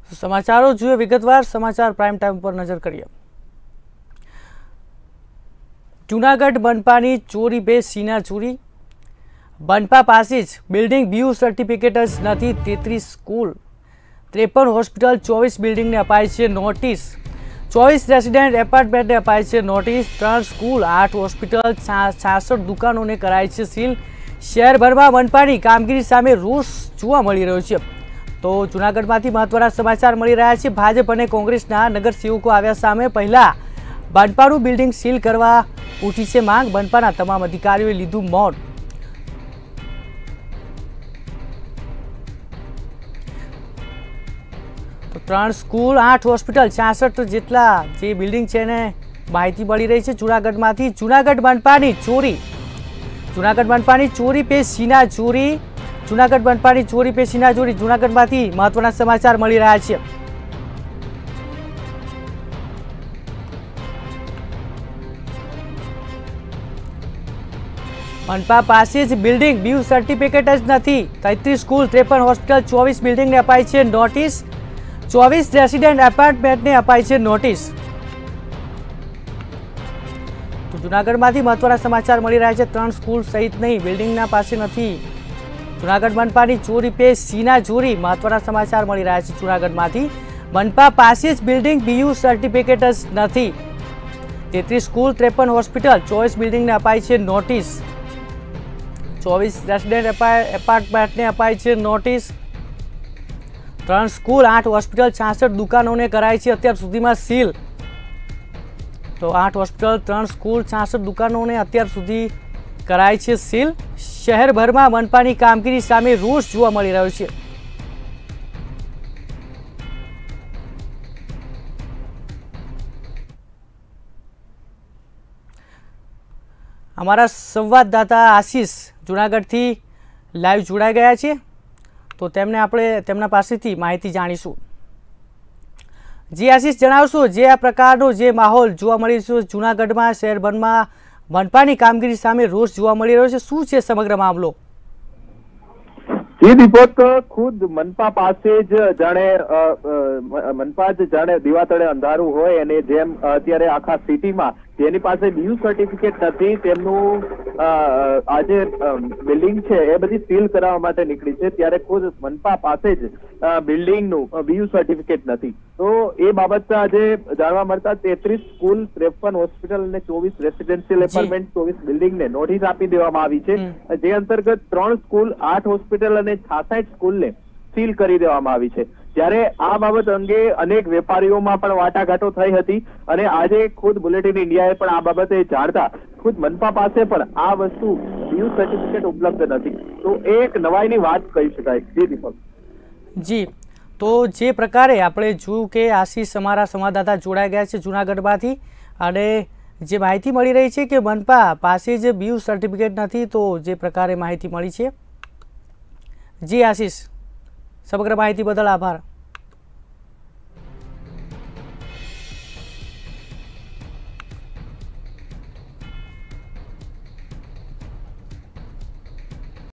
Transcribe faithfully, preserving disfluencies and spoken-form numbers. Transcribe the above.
समाचारों जुए विगतवार समाचार प्राइम टाइम पर नजर करिए। जूनागढ़ बनपानी चोरी पे सीना चोरी। बनपा पासे ज बिल्डिंग बीयू सर्टिफिकेट ज नथी तेत्रीस स्कूल त्रेपन होस्पिटल चौबीस बिल्डिंग ने अपाई छे नोटिस। चौबीस रेसिडेंट एपार्टमेंट ने अपाई छे नोटिस। त्रण स्कूल आठ होस्पिटल छासठ दुकानों ने कराई छे सील। शहरभर में बनपानी कामगीरी सामे रोष जोवा मळी रह्यो छे। तो जूनागढ़ में महत्वना समाचार मळी रह्या छे। भाजप और कोंग्रेसना नगरसेवको आव्या सामे पहला बनपानु बिल्डिंग सील करवा उठी छे मांग। बनपाना तमाम अधिकारीओए लीधुं मौन। तो त्रण स्कूल आठ होस्पिटल छासठ जेटला जे बिल्डिंग छे ने माहिती मळी रही है जूनागढ़ में। जूनागढ़ बनपानी चोरी। जूनागढ़ बनपानी चोरी पे सीना चोरी। जूनागढ़ बनपानी चोरी पे सीना चोरी। जूनागढ़ में महत्वना समाचार मळी रह्या छे। मनपा पासे ज बिल्डिंग बीयू सर्टिफिकेट ज नथी। तेत्रीस स्कूल त्रेपन होस्पिटल चौबीस बिल्डिंग ने अपाई छे नोटिस। चौबीस रेसिडेंट एपार्टमेंट ने अपाई छे नोटिस। तो जूनागढ़ में महत्वना समाचार मळी रह्या छे। त्रण स्कूल सहित नहीं बिल्डिंग ना पासे नथी। जूनागढ़ मनपानी चोरी पे सीना चोरी महत्वना समाचार मळी रह्या छे। जूनागढ़ में मनपा पासे ज बिल्डिंग बीयू सर्टिफिकेट ज नथी। तेत्रीस स्कूल त्रेपन होस्पिटल चौबीस बिल्डिंग ने अपाई छे नोटिस। चौबीस रेसिडेंट एपार्टमेंट ने अपाई छे नोटिस। त्रण स्कूल आठ होस्पिटल छासठ दुकानों ने कराई छे अत्यार सुधीमां सील। तो आठ होस्पिटल त्रण स्कूल छासठ दुकानों ने अत्यार सुधी कराई छे सील। शहरभर में मनपानी कामगीरी सामे रोष जोवा मळी रह्यो छे। हमारा संवाददाता आशीष जूनागढ़ थी लाइव जोड़ाई गया छे। तो तेमने आपणे तेमना पासेथी माहिती जाणीशुं। जी आशीष, जणावशो जे आ प्रकारनो जे माहोल जोवा मळी रह्यो छे जूनागढ़ में शहरभर में मनपानी कामगीरी सामे रोष जोवा मळी रह्यो छे, शुं छे समग्र मामलो? जी दीपक, खुद मनपा पासे ज जाणे मनपा ज जाणे दीवा तळे अंधारू होय अने जेम अत्यारे आखा सिटीमां जेनी पासे बीयू सर्टिफिकेट नथी तेमनुं આજે બિલ્ડિંગ છે એ બધી સીલ કરાવવા માટે નીકળી છે ત્યારે ખુદ મનપા પાસે જ બિલ્ડિંગનું બીયુ સર્ટિફિકેટ નથી। તો એ બાબત આજે જાણવા મળતા તેત્રીસ સ્કૂલ ત્રેપન હોસ્પિટલ અને ચોવીસ રેસિડેન્શિયલ એપાર્ટમેન્ટ ચોવીસ બિલ્ડિંગને નોટિસ આપી દેવામાં આવી છે, જે અંતર્ગત ત્રણ સ્કૂલ આઠ હોસ્પિટલ અને છાસઠ સ્કૂલને સીલ કરી દેવામાં આવી છે। ત્યારે આ બાબત અંગે અનેક વેપારીઓમાં પણ વાટાઘાટો થઈ હતી અને આજે ખુદ બુલેટિન ઇન્ડિયાએ પણ આ બાબતે જાણતા ખુદ મનપા પાસે પણ આ વસ્તુ બીયુ સર્ટિફિકેટ ઉપલબ્ધ નથી। તો એ એક નવાઈની વાત કહી શકાય। જી દીપક। जी, तो जे प्रकारे આપણે જોયું કે આશીષ અમારા સંવાદદાતા જોડાઈ ગયા છે જૂનાગઢમાંથી અને જે માહિતી મળી રહી છે કે મનપા પાસે જે બીયુ સર્ટિફિકેટ નથી, તો જે પ્રકારે માહિતી મળી છે। જી આશીષ, સમગ્ર માહિતી બદલ આભાર।